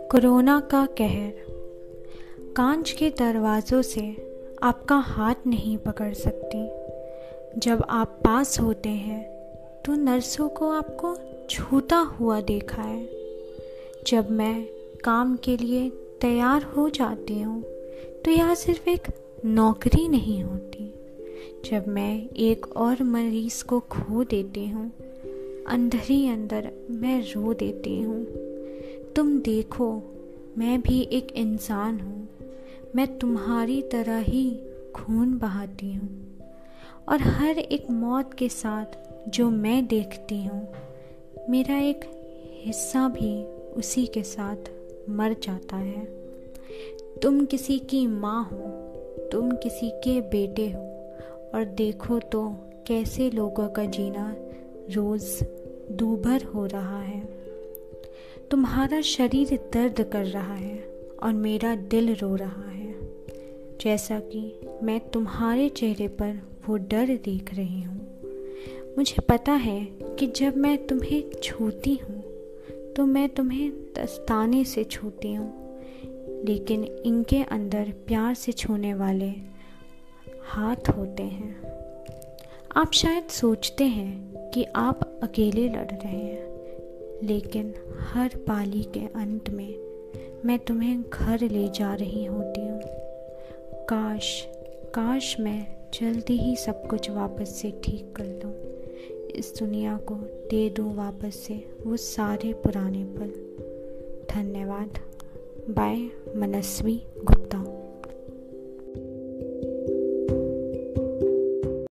Corona का कहर। कांच के दरवाज़ों से आपका हाथ नहीं पकड़ सकती। जब आप पास होते हैं तो नर्सों को आपको छूता हुआ देखा है। जब मैं काम के लिए तैयार हो जाती हूँ तो यह सिर्फ एक नौकरी नहीं होती। जब मैं एक और मरीज़ को खो देती हूँ, अंदर ही अंदर मैं रो देती हूँ। तुम देखो, मैं भी एक इंसान हूँ। मैं तुम्हारी तरह ही खून बहाती हूँ और हर एक मौत के साथ जो मैं देखती हूँ, मेरा एक हिस्सा भी उसी के साथ मर जाता है। तुम किसी की माँ हो, तुम किसी के बेटे हो और देखो तो कैसे लोगों का जीना रोज़ दूभर हो रहा है। तुम्हारा शरीर दर्द कर रहा है और मेरा दिल रो रहा है, जैसा कि मैं तुम्हारे चेहरे पर वो डर देख रही हूँ। मुझे पता है कि जब मैं तुम्हें छूती हूँ तो मैं तुम्हें दस्ताने से छूती हूँ, लेकिन इनके अंदर प्यार से छूने वाले हाथ होते हैं। आप शायद सोचते हैं कि आप अकेले लड़ रहे हैं, लेकिन हर पाली के अंत में मैं तुम्हें घर ले जा रही होती हूँ। काश मैं जल्दी ही सब कुछ वापस से ठीक कर दूँ। इस दुनिया को दे दूँ वापस से वो सारे पुराने पल। धन्यवाद। बाय, मनस्वी गुप्ता।